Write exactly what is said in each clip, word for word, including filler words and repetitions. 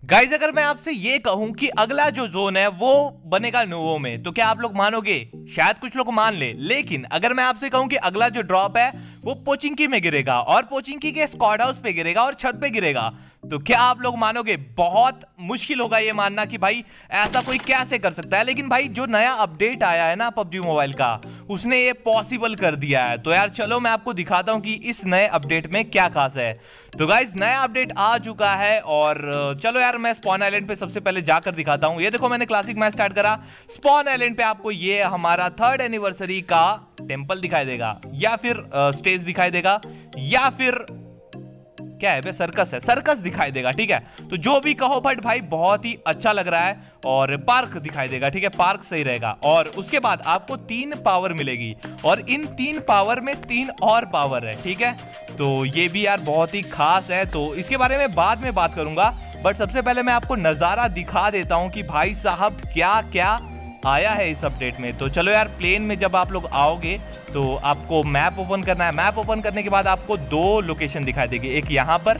Guys अगर मैं आपसे ये कहूं कि अगला जो जोन है वो बनेगा नोवो में, तो क्या आप लोग मानोगे? शायद कुछ लोग मान ले, लेकिन अगर मैं आपसे कहूं कि अगला जो ड्रॉप है वो पोचिंकी में गिरेगा और पोचिंकी के स्क्वाड हाउस पे गिरेगा और छत पे गिरेगा, तो क्या आप लोग मानोगे? बहुत मुश्किल होगा ये मानना कि भाई ऐसा कोई कैसे कर सकता है। लेकिन भाई जो नया अपडेट आया है ना पबजी मोबाइल का, उसने ये पॉसिबल कर दिया है। तो यार चलो मैं आपको दिखाता हूं कि इस नए अपडेट में क्या खास है। तो गाइज नया अपडेट आ चुका है और चलो यार मैं स्पॉन आइलैंड पे सबसे पहले जाकर दिखाता हूं। ये देखो मैंने क्लासिक मैच स्टार्ट करा। स्पॉन आइलैंड पे आपको ये हमारा थर्ड एनिवर्सरी का टेंपल दिखाई देगा या फिर स्टेज दिखाई देगा या फिर क्या है बे, सर्कस है, सर्कस दिखाई देगा। ठीक है, तो जो भी कहो बट भाई बहुत ही अच्छा लग रहा है। और पार्क दिखाई देगा, ठीक है, पार्क सही रहेगा। और उसके बाद आपको तीन पावर मिलेगी और इन तीन पावर में तीन और पावर है। ठीक है, तो ये भी यार बहुत ही खास है, तो इसके बारे में बाद में बात करूंगा। बट सबसे पहले मैं आपको नजारा दिखा देता हूं कि भाई साहब क्या क्या आया है इस अपडेट में। तो चलो यार प्लेन में जब आप लोग आओगे तो आपको मैप ओपन करना है। मैप ओपन करने के बाद आपको दो लोकेशन दिखाई देगी, एक यहाँ पर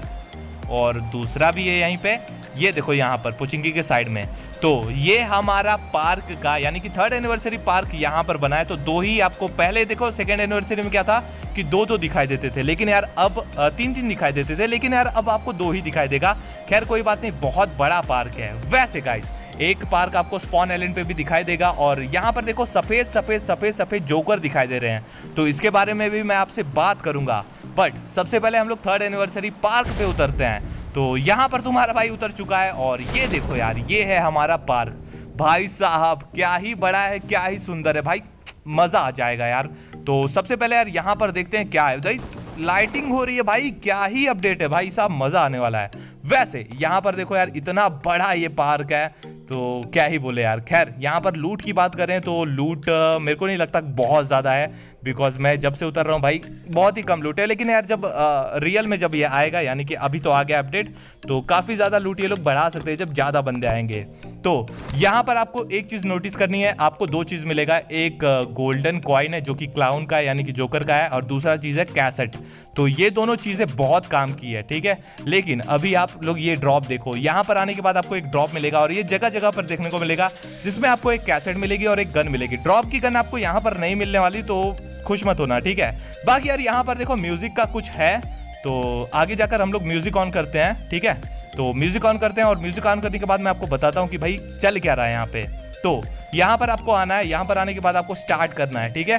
और दूसरा भी है यहीं पे। ये देखो यहाँ पर पोचिंकी के साइड में। तो ये हमारा पार्क का यानी कि थर्ड एनिवर्सरी पार्क यहाँ पर बना है। तो दो ही आपको, पहले देखो सेकेंड एनिवर्सरी में क्या था कि दो दो दिखाई देते थे, लेकिन यार अब तीन तीन दिखाई देते थे, लेकिन यार अब आपको दो ही दिखाई देगा। खैर कोई बात नहीं, बहुत बड़ा पार्क है। वैसे गाइस एक पार्क आपको स्पॉन आइलैंड पे भी दिखाई देगा और यहाँ पर देखो सफेद सफेद सफेद सफेद जोकर दिखाई दे रहे हैं, तो इसके बारे में भी मैं आपसे बात करूंगा। बट सबसे पहले हम लोग थर्ड एनिवर्सरी पार्क पे उतरते हैं। तो यहाँ पर तुम्हारा भाई उतर चुका है और ये देखो यार ये है हमारा पार्क। भाई साहब क्या ही बड़ा है, क्या ही सुंदर है भाई, मजा आ जाएगा यार। तो सबसे पहले यार यहाँ पर देखते हैं क्या है। भाई लाइटिंग हो रही है भाई, क्या ही अपडेट है भाई साहब, मजा आने वाला है। वैसे यहाँ पर देखो यार इतना बड़ा ये पार्क है, तो क्या ही बोले यार। खैर यहाँ पर लूट की बात करें तो लूट मेरे को नहीं लगता बहुत ज़्यादा है, बिकॉज मैं जब से उतर रहा हूँ भाई बहुत ही कम लूट है। लेकिन यार जब आ, रियल में जब ये आएगा, यानी कि अभी तो आ गया अपडेट, तो काफ़ी ज़्यादा लूट ये लोग बढ़ा सकते हैं जब ज़्यादा बंदे आएंगे। तो यहाँ पर आपको एक चीज़ नोटिस करनी है, आपको दो चीज़ मिलेगा। एक गोल्डन कॉइन है जो कि क्लाउन का है यानी कि जोकर का है, और दूसरा चीज़ है कैसेट। तो ये दोनों चीज़ें बहुत काम की है, ठीक है। लेकिन अभी आप लोग ये ड्रॉप देखो, यहाँ पर आने के बाद आपको एक ड्रॉप मिलेगा और ये जगह जगह पर देखने को मिलेगा, जिसमें आपको एक कैसेट मिलेगी और एक गन मिलेगी। ड्रॉप की गन आपको यहाँ पर नहीं मिलने वाली, तो खुश मत होना, ठीक है। बाकी यार यहाँ पर देखो म्यूजिक का कुछ है, तो आगे जाकर हम लोग म्यूजिक ऑन करते हैं, ठीक है। तो म्यूजिक ऑन करते हैं और म्यूजिक ऑन करने के बाद मैं आपको बताता हूँ कि भाई चल क्या रहा है यहाँ पे। तो यहाँ पर आपको आना है, यहाँ पर आने के बाद आपको स्टार्ट करना है, ठीक है।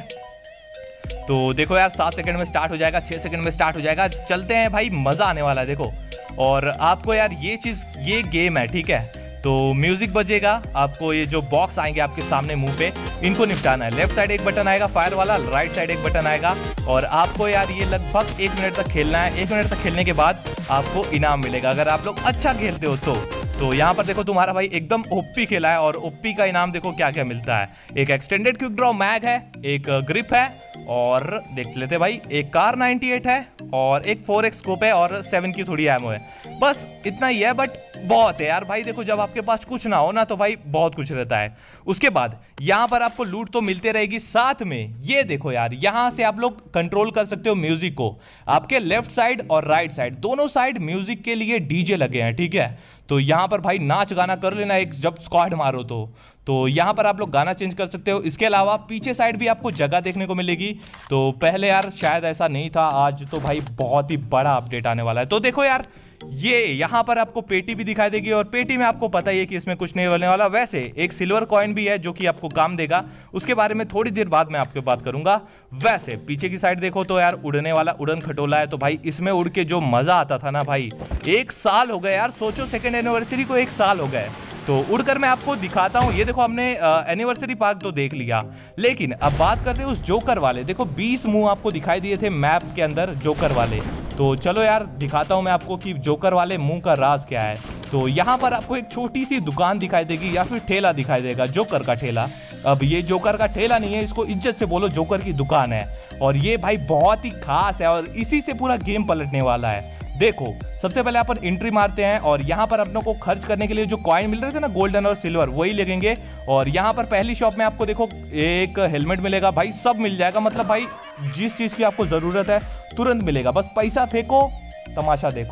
तो देखो यार सात सेकंड में स्टार्ट हो जाएगा, छह सेकंड में स्टार्ट हो जाएगा। चलते हैं भाई, मजा आने वाला है देखो। और आपको यार ये चीज, ये गेम है, ठीक है। तो म्यूजिक बजेगा, आपको ये जो बॉक्स आएंगे आपके सामने मुंह पे, इनको निपटाना है। लेफ्ट साइड एक बटन आएगा फायर वाला, राइट साइड एक बटन आएगा, और आपको यार ये लगभग एक मिनट तक खेलना है। एक मिनट तक खेलने के बाद आपको इनाम मिलेगा अगर आप लोग अच्छा खेलते हो तो। तो यहाँ पर देखो तुम्हारा भाई एकदम ओपी खेला है और ओपी का इनाम देखो क्या क्या मिलता है। एक एक्सटेंडेड क्विक ड्रॉ मैग है, एक ग्रिप है, और देख लेते भाई एक कार अट्ठानवे है, और एक फोर एक्स स्कोप है, और सेवन की थोड़ी एमओ है। बस इतना ही है, बट बहुत है यार भाई। देखो जब आपके पास कुछ ना हो ना तो भाई बहुत कुछ रहता है। उसके बाद यहाँ पर आपको लूट तो मिलते रहेगी, साथ में ये देखो यार यहाँ से आप लोग कंट्रोल कर सकते हो म्यूजिक को। आपके लेफ्ट साइड और राइट साइड दोनों साइड म्यूजिक के लिए डीजे लगे हैं, ठीक है। तो यहाँ पर भाई नाच गाना कर लेना एक, जब स्क्वाड मारो तो तो यहाँ पर आप लोग गाना चेंज कर सकते हो। इसके अलावा पीछे साइड भी आपको जगह देखने को मिलेगी। तो पहले यार शायद ऐसा नहीं था, आज तो भाई बहुत ही बड़ा अपडेट आने वाला है। तो देखो यार ये यहाँ पर आपको पेटी भी दिखाई देगी, और पेटी में आपको पता ही है कि इसमें कुछ नहीं होने वाला। वैसे एक सिल्वर कॉइन भी है जो कि आपको काम देगा, उसके बारे में थोड़ी देर बाद मैं आपके बात करूंगा। वैसे पीछे की साइड देखो तो यार उड़ने वाला उड़न खटोला है, तो भाई इसमें उड़ के जो मजा आता था ना भाई, एक साल हो गए यार, सोचो सेकेंड एनिवर्सरी को एक साल हो गए। तो उड़कर मैं आपको दिखाता हूँ। ये देखो हमने एनिवर्सरी पार्क तो देख लिया, लेकिन अब बात करते हैं उस जोकर वाले। देखो बीस मुंह आपको दिखाई दिए थे मैप के अंदर जोकर वाले। तो चलो यार दिखाता हूँ मैं आपको कि जोकर वाले मुंह का राज क्या है। तो यहाँ पर आपको एक छोटी सी दुकान दिखाई देगी या फिर ठेला दिखाई देगा, जोकर का ठेला। अब ये जोकर का ठेला नहीं है, इसको इज्जत से बोलो जोकर की दुकान है। और ये भाई बहुत ही खास है और इसी से पूरा गेम पलटने वाला है। देखो सबसे पहले अपन एंट्री मारते हैं और यहाँ पर अपनों को खर्च करने के लिए जो कॉइन मिल रहे थे ना गोल्डन और सिल्वर, वही लगेंगे। और यहाँ पर पहली शॉप में आपको देखो एक हेलमेट मिलेगा, भाई सब मिल जाएगा। मतलब भाई जिस चीज़ की आपको ज़रूरत है तुरंत मिलेगा, बस पैसा फेंको तमाशा देखो।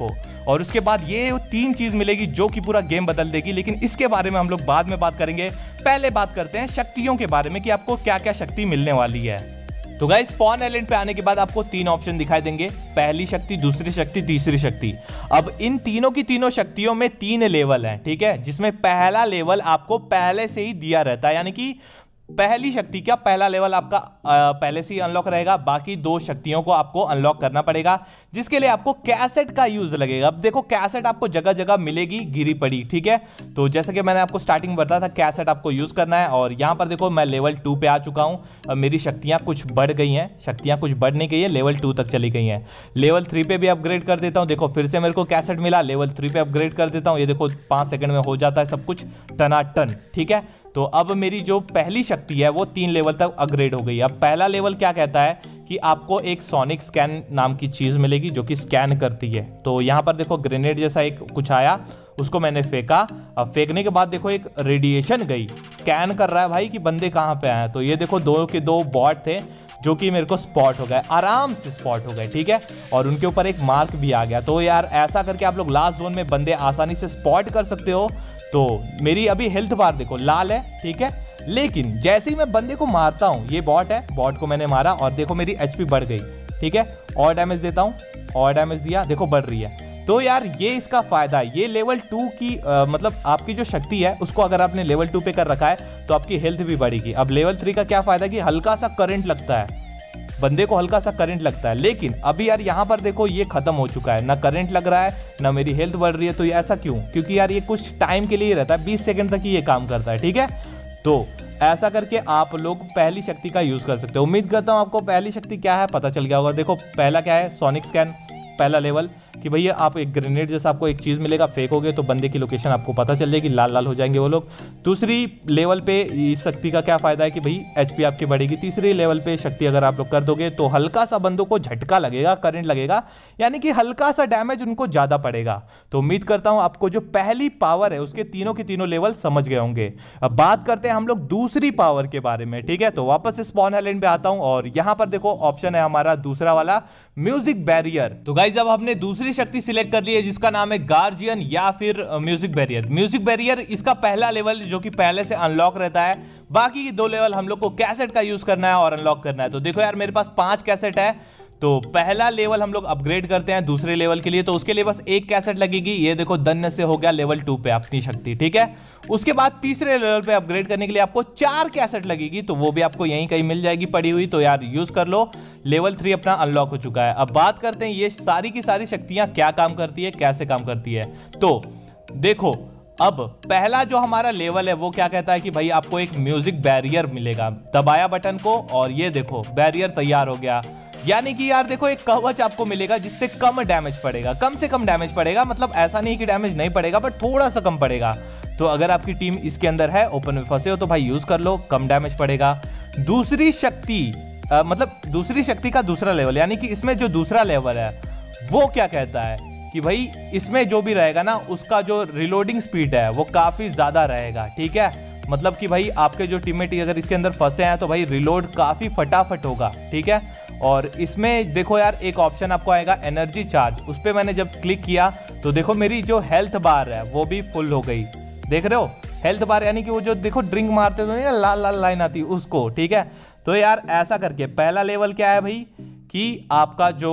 और उसके बाद ये तीन चीज मिलेगी जो कि पूरा गेम बदल देगी, लेकिन इसके बारे में हम लोग बाद में बात करेंगे। पहले बात करते हैं शक्तियों के बारे में कि आपको क्या क्या शक्ति मिलने वाली है। तो गाइस स्पॉन आइलैंड पे आने के बाद आपको तीन ऑप्शन दिखाई देंगे, पहली शक्ति, दूसरी शक्ति, तीसरी शक्ति। अब इन तीनों की तीनों शक्तियों में तीन लेवल हैं, ठीक है, जिसमें पहला लेवल आपको पहले से ही दिया रहता है, यानी कि पहली शक्ति का पहला लेवल आपका पहले से ही अनलॉक रहेगा। बाकी दो शक्तियों को आपको अनलॉक करना पड़ेगा, जिसके लिए आपको कैसेट का यूज लगेगा। अब देखो कैसेट आपको जगह जगह मिलेगी गिरी पड़ी, ठीक है। तो जैसे कि मैंने आपको स्टार्टिंग में बताया था, कैसेट आपको यूज करना है। और यहां पर देखो मैं लेवल टू पे आ चुका हूं। अब मेरी शक्तियां कुछ बढ़ गई हैं, शक्तियां कुछ बढ़ नहीं गई है, लेवल टू तक चली गई हैं। लेवल थ्री पे भी अपग्रेड कर देता हूं। देखो फिर से मेरे को कैसेट मिला, लेवल थ्री पे अपग्रेड कर देता हूं। ये देखो पांच सेकंड में हो जाता है सब कुछ टनाटन, ठीक है। तो अब मेरी जो पहली शक्ति है वो तीन लेवल तक अपग्रेड हो गई। अब पहला लेवल क्या कहता है कि आपको एक सोनिक स्कैन नाम की चीज मिलेगी जो कि स्कैन करती है। तो यहां पर देखो ग्रेनेड जैसा एक कुछ आया, उसको मैंने फेंका। अब फेंकने के बाद देखो एक रेडिएशन गई, स्कैन कर रहा है भाई कि बंदे कहां पे आए। तो ये देखो दो के दो बॉट थे जो कि मेरे को स्पॉट हो गए, आराम से स्पॉट हो गए, ठीक है। और उनके ऊपर एक मार्क भी आ गया। तो यार ऐसा करके आप लोग लास्ट जोन में बंदे आसानी से स्पॉट कर सकते हो। तो मेरी अभी हेल्थ बार देखो लाल है, ठीक है, लेकिन जैसे ही मैं बंदे को मारता हूं, ये बॉट है, बॉट को मैंने मारा और देखो मेरी एचपी बढ़ गई, ठीक है। और डैमेज देता हूं, और डैमेज दिया, देखो बढ़ रही है। तो यार ये इसका फायदा है। ये लेवल टू की आ, मतलब आपकी जो शक्ति है उसको अगर आपने लेवल टू पे कर रखा है तो आपकी हेल्थ भी बढ़ेगी। अब लेवल थ्री का क्या फायदा कि हल्का सा करंट लगता है, बंदे को हल्का सा करंट लगता है। लेकिन अभी यार यहाँ पर देखो ये खत्म हो चुका है, ना करंट लग रहा है ना मेरी हेल्थ बढ़ रही है। तो ये ऐसा क्यों? क्योंकि यार ये कुछ टाइम के लिए रहता है, बीस सेकंड तक ही ये काम करता है, ठीक है। तो ऐसा करके आप लोग पहली शक्ति का यूज कर सकते हो। उम्मीद करता हूं आपको पहली शक्ति क्या है पता चल गया होगा। देखो पहला क्या है, सोनिक स्कैन, पहला लेवल कि भैया आप एक ग्रेनेड जैसा आपको एक चीज मिलेगा, फेंकोगे तो बंदे की लोकेशन आपको पता चल जाएगी, लाल लाल हो जाएंगे वो लोग। दूसरी लेवल पे इस शक्ति का क्या फायदा है कि भाई एचपी आपकी बढ़ेगी। तीसरी लेवल पे शक्ति अगर आप लोग कर दोगे तो हल्का सा बंदों को झटका लगेगा, करंट लगेगा, यानी कि हल्का सा डैमेज उनको ज्यादा पड़ेगा। तो उम्मीद करता हूं आपको जो पहली पावर है उसके तीनों के तीनों लेवल समझ गए होंगे। अब बात करते हैं हम लोग दूसरी पावर के बारे में, ठीक है। तो वापस स्पॉन आइलैंड पे आता हूं और यहां पर देखो ऑप्शन है हमारा दूसरा वाला, म्यूजिक बैरियर। तो गाइस अब हमने दूसरी शक्ति सिलेक्ट कर ली है जिसका नाम है गार्जियन या फिर म्यूजिक बैरियर। म्यूजिक बैरियर इसका पहला लेवल जो कि पहले से अनलॉक रहता है। बाकी की दो लेवल हम लोग को कैसेट का यूज करना है और अनलॉक करना है। तो देखो यार मेरे पास पांच कैसेट है। तो पहला लेवल हम लोग अपग्रेड करते हैं दूसरे लेवल के लिए, तो उसके लिए बस एक कैसेट लगेगी। ये देखो दन्य से हो गया लेवल टू पे अपनी शक्ति, ठीक है। उसके बाद तीसरे लेवल पे अपग्रेड करने के लिए आपको चार कैसेट लगेगी, तो वो भी आपको यहीं कहीं मिल जाएगी पड़ी हुई। तो यार यूज कर लो, लेवल थ्री अपना अनलॉक हो चुका है। अब बात करते हैं ये सारी की सारी शक्तियां क्या काम करती है, कैसे काम करती है। तो देखो अब पहला जो हमारा लेवल है वो क्या कहता है कि भाई आपको एक म्यूजिक बैरियर मिलेगा। दबाया बटन को और ये देखो बैरियर तैयार हो गया, यानी कि यार देखो एक कवच आपको मिलेगा जिससे कम डैमेज पड़ेगा, कम से कम डैमेज पड़ेगा। मतलब ऐसा नहीं कि डैमेज नहीं पड़ेगा बट थोड़ा सा कम पड़ेगा। तो अगर आपकी टीम इसके अंदर है, ओपन में फंसे हो, तो भाई यूज कर लो, कम डैमेज पड़ेगा। दूसरी शक्ति आ, मतलब दूसरी शक्ति का दूसरा लेवल, यानी कि इसमें जो दूसरा लेवल है वो क्या कहता है कि भाई इसमें जो भी रहेगा ना उसका जो रिलोडिंग स्पीड है वो काफी ज्यादा रहेगा, ठीक है। मतलब कि भाई आपके जो टीममेट अगर इसके अंदर फंसे हैं तो भाई रिलोड काफी फटाफट होगा, ठीक है। और इसमें देखो यार एक ऑप्शन आपको आएगा एनर्जी चार्ज, उस पर मैंने जब क्लिक किया तो देखो मेरी जो हेल्थ बार है वो भी फुल हो गई, देख रहे हो हेल्थ बार, यानी कि वो जो देखो ड्रिंक मारते तो लाल लाल लाइन आती उसको, ठीक है। तो यार ऐसा करके पहला लेवल क्या है भाई कि आपका जो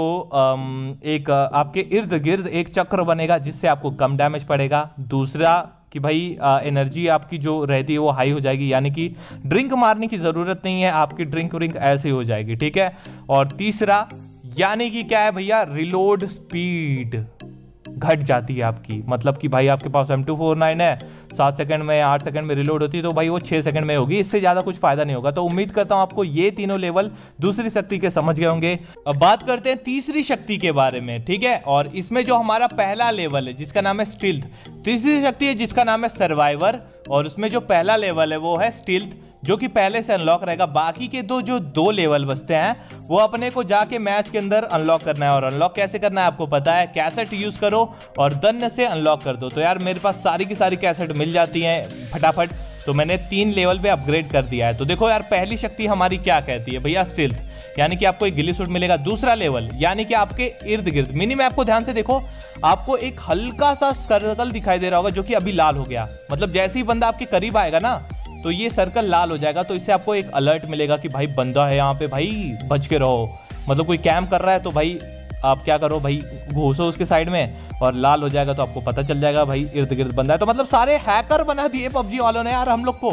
एक आपके इर्द गिर्द एक चक्र बनेगा जिससे आपको कम डैमेज पड़ेगा। दूसरा कि भाई एनर्जी आपकी जो रहती है वो हाई हो जाएगी, यानी कि ड्रिंक मारने की जरूरत नहीं है, आपकी ड्रिंक व्रिंक ऐसे हो जाएगी, ठीक है। और तीसरा यानी कि क्या है भैया, रिलोड स्पीड घट जाती है आपकी। मतलब कि भाई आपके पास एम टू फोर नाइन है, सात सेकंड में आठ सेकंड में रिलोड होती है, तो भाई वो छह सेकंड में होगी, इससे ज्यादा कुछ फायदा नहीं होगा। तो उम्मीद करता हूं आपको ये तीनों लेवल दूसरी शक्ति के समझ गए होंगे। अब बात करते हैं तीसरी शक्ति के बारे में, ठीक है। और इसमें जो हमारा पहला लेवल है जिसका नाम है स्टील्थ, तीसरी शक्ति है जिसका नाम है सर्वाइवर, और उसमें जो पहला लेवल है वो है स्टील्थ जो कि पहले से अनलॉक रहेगा। बाकी के दो जो दो लेवल बचते हैं वो अपने को जाके मैच के अंदर अनलॉक करना है, और अनलॉक कैसे करना है आपको पता है, कैसेट यूज करो और दन्य से अनलॉक कर दो। तो यार मेरे पास सारी की सारी कैसेट मिल जाती हैं फटाफट। तो मैंने तीन लेवल पे अपग्रेड कर दिया है। तो देखो यार, पहली शक्ति हमारी क्या कहती है भैया, स्टील्थ, यानी कि आपको एक गिली सूट मिलेगा। दूसरा लेवल यानी कि आपके इर्द गिर्द मिनी मैप को ध्यान से देखो, आपको एक हल्का सा सर्कल दिखाई दे रहा होगा जो कि अभी लाल हो गया। मतलब जैसे ही बंदा आपके करीब आएगा ना तो ये सर्कल लाल हो जाएगा। तो इससे आपको एक अलर्ट मिलेगा कि भाई बंदा है यहाँ पे, भाई बच के रहो। मतलब कोई कैम्प कर रहा है तो भाई आप क्या करो, भाई घुसो उसके साइड में, और लाल हो जाएगा तो आपको पता चल जाएगा भाई इर्द गिर्द बंदा है। तो मतलब सारे हैकर बना दिए पबजी वालों ने यार हम लोग को,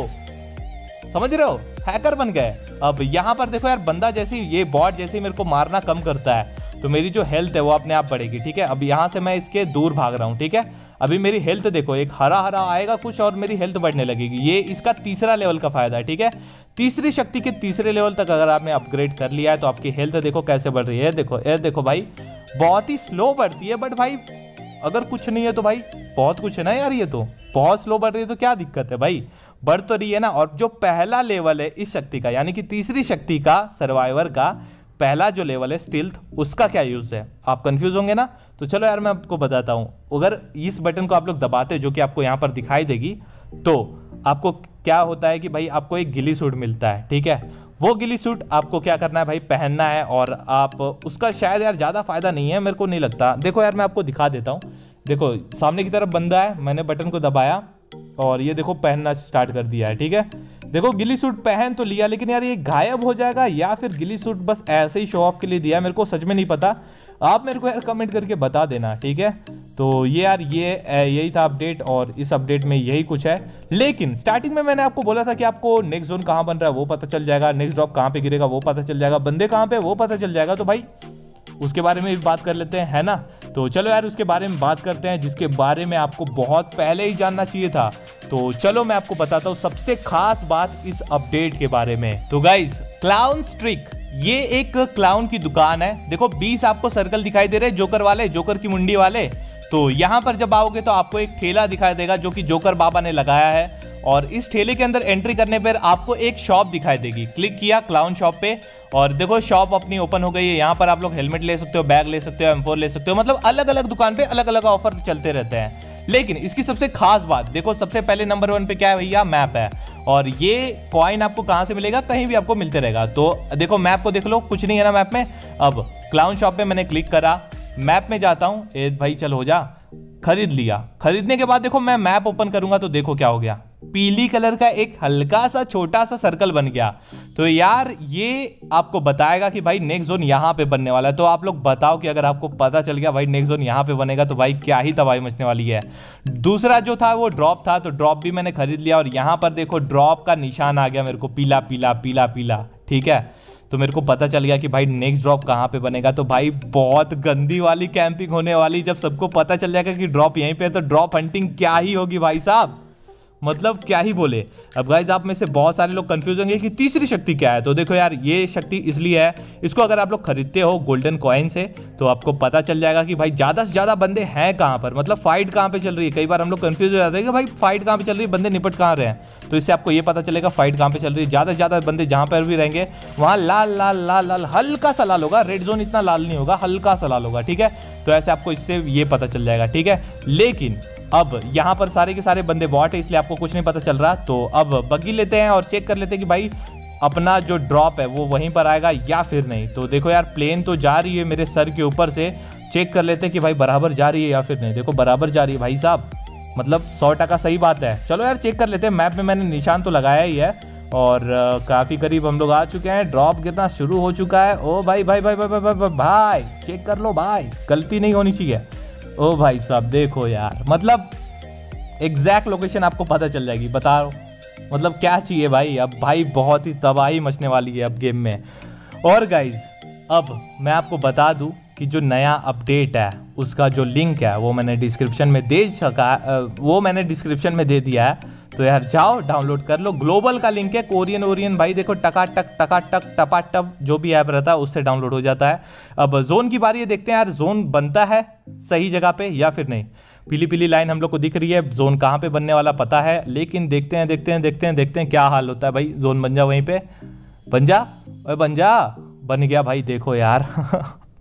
समझ रहे हो, हैकर बन गए। अब यहाँ पर देखो यार, बंदा जैसे ये बॉट जैसे ही मेरे को मारना कम करता है तो मेरी जो हेल्थ है वो अपने आप बढ़ेगी। ठीक है, अब यहाँ से मैं इसके दूर भाग रहा हूँ। ठीक है, अभी मेरी हेल्थ देखो, एक हरा हरा आएगा कुछ और मेरी हेल्थ बढ़ने लगेगी। ये इसका तीसरा लेवल का फायदा है। ठीक है, तीसरी शक्ति के तीसरे लेवल तक अगर आपने अपग्रेड कर लिया है तो आपकी हेल्थ देखो कैसे बढ़ रही है। देखो ये देखो भाई, बहुत ही स्लो बढ़ती है, बट भाई अगर कुछ नहीं है तो भाई बहुत कुछ है ना यार। ये तो बहुत स्लो बढ़ रही है तो क्या दिक्कत है भाई, बढ़ तो रही है ना। और जो पहला लेवल है इस शक्ति का, यानी कि तीसरी शक्ति का, सर्वाइवर का पहला जो लेवल है स्टील्थ, उसका क्या यूज है, आप कंफ्यूज होंगे ना। तो चलो यार मैं आपको बताता हूं। अगर इस बटन को आप लोग दबाते जो कि आपको यहां पर दिखाई देगी, तो आपको क्या होता है कि भाई आपको एक गिली सूट मिलता है। ठीक है, वो गिली सूट आपको क्या करना है भाई, पहनना है। और आप उसका शायद यार ज़्यादा फायदा नहीं है, मेरे को नहीं लगता। देखो यार मैं आपको दिखा देता हूँ। देखो सामने की तरफ बंदा है, मैंने बटन को दबाया और ये देखो पहनना स्टार्ट कर दिया है। ठीक है, देखो गिली सूट पहन तो लिया, लेकिन यार ये गायब हो जाएगा या फिर गिली सूट बस ऐसे ही शो ऑफ के लिए दिया, मेरे को सच में नहीं पता। आप मेरे को यार कमेंट करके बता देना। ठीक है, तो ये यार ये यही था अपडेट, और इस अपडेट में यही कुछ है। लेकिन स्टार्टिंग में मैंने आपको बोला था कि आपको नेक्स्ट जोन कहाँ बन रहा है वो पता चल जाएगा, नेक्स्ट ड्रॉप कहाँ पे गिरेगा वो पता चल जाएगा, बंदे कहाँ पे वो पता चल जाएगा। तो भाई उसके बारे में भी बात कर लेते हैं, है ना। तो चलो यार उसके बारे में बात करते हैं जिसके बारे में आपको बहुत पहले ही जानना चाहिए था। तो चलो मैं आपको बताता हूँ सबसे खास बात इस अपडेट के बारे में। तो गाइज, क्लाउन स्ट्रीक, ये एक क्लाउन की दुकान है। देखो बीस आपको सर्कल दिखाई दे रहे हैं, जोकर वाले, जोकर की मुंडी वाले। तो यहाँ पर जब आओगे तो आपको एक ठेला दिखाई देगा जो कि जोकर बाबा ने लगाया है, और इस ठेले के अंदर एंट्री करने पर आपको एक शॉप दिखाई देगी। क्लिक किया क्लाउन शॉप पे और देखो शॉप अपनी ओपन हो गई है। यहाँ पर आप लोग हेलमेट ले सकते हो, बैग ले सकते हो, एम फोर ले सकते हो। मतलब अलग अलग दुकान पे अलग अलग ऑफर चलते रहते हैं। लेकिन इसकी सबसे खास बात देखो, सबसे पहले नंबर वन पे क्या है भैया, मैप है। और ये कॉइन आपको कहां से मिलेगा, कहीं भी आपको मिलते रहेगा। तो देखो मैप को देख लो, कुछ नहीं है ना मैप में। अब क्लाउन शॉप पे मैंने क्लिक करा, मैप में जाता हूं, ए भाई चल हो जा, खरीद लिया। खरीदने के बाद देखो मैं मैप ओपन करूंगा तो देखो क्या हो गया, पीली कलर का एक हल्का सा छोटा सा सर्कल बन गया। तो यार ये आपको बताएगा कि भाई नेक्स्ट जोन यहाँ पे बनने वाला है। तो आप लोग बताओ कि अगर आपको पता चल गया भाई नेक्स्ट जोन यहाँ पे बनेगा तो भाई क्या ही तबाही मचने वाली है। दूसरा जो था वो ड्रॉप था, तो ड्रॉप भी मैंने खरीद लिया और यहाँ पर देखो ड्रॉप का निशान आ गया मेरे को, पीला पीला पीला पीला। ठीक है, तो मेरे को पता चल गया कि भाई नेक्स्ट ड्रॉप कहाँ पे बनेगा। तो भाई बहुत गंदी वाली कैंपिंग होने वाली, जब सबको पता चल जाएगा कि ड्रॉप यहीं पे है तो ड्रॉप हंटिंग क्या ही होगी भाई साहब, मतलब क्या ही बोले। अब गाइज आप में से बहुत सारे लोग कंफ्यूज होंगे कि तीसरी शक्ति क्या है। तो देखो यार ये शक्ति इसलिए है, इसको अगर आप लोग खरीदते हो गोल्डन कॉइन से तो आपको पता चल जाएगा कि भाई ज्यादा से ज्यादा बंदे हैं कहाँ पर, मतलब फाइट कहाँ पे चल रही है। कई बार हम लोग कंफ्यूज हो जाते हैं कि भाई फाइट कहाँ पे चल रही है, बंदे निपट कहाँ रहे हैं। तो इससे आपको ये पता चलेगा फाइट कहाँ पे चल रही है। ज्यादा से ज्यादा बंदे जहाँ पर भी रहेंगे वहाँ लाल लाल लाल लाल हल्का सा लाल होगा, रेड जोन इतना लाल नहीं होगा, हल्का सा लाल होगा। ठीक है, तो ऐसे आपको इससे ये पता चल जाएगा। ठीक है, लेकिन अब यहाँ पर सारे के सारे बंदे बॉट है इसलिए आपको कुछ नहीं पता चल रहा। तो अब बग्गी लेते हैं और चेक कर लेते हैं कि भाई अपना जो ड्रॉप है वो वहीं पर आएगा या फिर नहीं। तो देखो यार प्लेन तो जा रही है मेरे सर के ऊपर से, चेक कर लेते हैं कि भाई बराबर जा रही है या फिर नहीं। देखो बराबर जा रही है भाई साहब, मतलब सौ टका सही बात है। चलो यार चेक कर लेते हैं, मैप में मैंने निशान तो लगाया ही है और काफ़ी करीब हम लोग आ चुके हैं। ड्रॉप गिरना शुरू हो चुका है। ओ भाई भाई भाई भाई भाई भाई, भाई, भाई चेक कर लो भाई, गलती नहीं होनी चाहिए। ओ भाई साहब देखो यार, मतलब एग्जैक्ट लोकेशन आपको पता चल जाएगी, बता रहा हूँ। मतलब क्या चाहिए भाई, अब भाई बहुत ही तबाही मचने वाली है अब गेम में। और गाइज अब मैं आपको बता दूं कि जो नया अपडेट है उसका जो लिंक है वो मैंने डिस्क्रिप्शन में दे सका वो मैंने डिस्क्रिप्शन में दे दिया है। तो यार जाओ डाउनलोड कर लो, ग्लोबल का लिंक है, कोरियन ओरियन भाई देखो टका टक टका टक टपा टप जो भी ऐप रहता है उससे डाउनलोड हो जाता है। अब जोन की बारी है, देखते हैं यार जोन बनता है सही जगह पे या फिर नहीं। पीली पीली लाइन हम लोग को दिख रही है, जोन कहाँ पे बनने वाला पता है, लेकिन देखते हैं देखते हैं देखते हैं देखते हैं क्या हाल होता है। भाई जोन बन जा, वहीं पे बन जा, ओए बन जा, बन गया भाई। देखो यार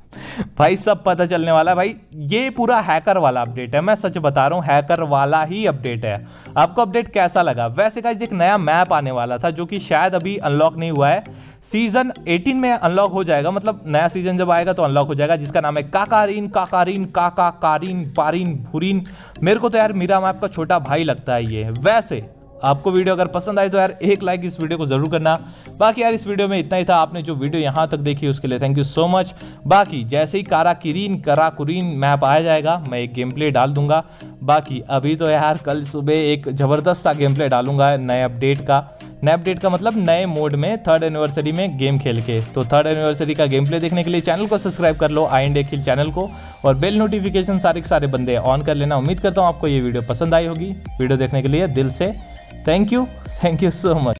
भाई सब पता चलने वाला है भाई। ये पूरा हैकर वाला अपडेट है, मैं सच बता रहा हूँ, हैकर वाला ही अपडेट है। आपको अपडेट कैसा लगा? वैसे गाइस एक नया मैप आने वाला था जो कि शायद अभी अनलॉक नहीं हुआ है, सीजन अठारह में अनलॉक हो जाएगा, मतलब नया सीजन जब आएगा तो अनलॉक हो जाएगा, जिसका नाम है काकारीन काकारीन काका कारीन पारीन भूरीन। मेरे को तो यार मीरा मैप का छोटा भाई लगता है ये। वैसे आपको वीडियो अगर पसंद आई तो यार एक लाइक इस वीडियो को जरूर करना। बाकी यार इस वीडियो में इतना ही था। आपने जो वीडियो यहाँ तक देखी उसके लिए थैंक यू सो मच। बाकी जैसे ही काराकिरीन कराकुरीन मैप आ जाएगा मैं एक गेम प्ले डाल दूंगा। बाकी अभी तो यार कल सुबह एक ज़बरदस्त सा गेम प्ले डालूंगा नए अपडेट का। नए अपडेट का मतलब नए मोड में थर्ड एनिवर्सरी में गेम खेल के। तो थर्ड एनिवर्सरी का गेम प्ले देखने के लिए चैनल को सब्सक्राइब कर लो, आई एंड ए किल चैनल को, और बेल नोटिफिकेशन सारे के सारे बंदे ऑन कर लेना। उम्मीद करता हूँ आपको ये वीडियो पसंद आई होगी। वीडियो देखने के लिए दिल से thank you, thank you so much.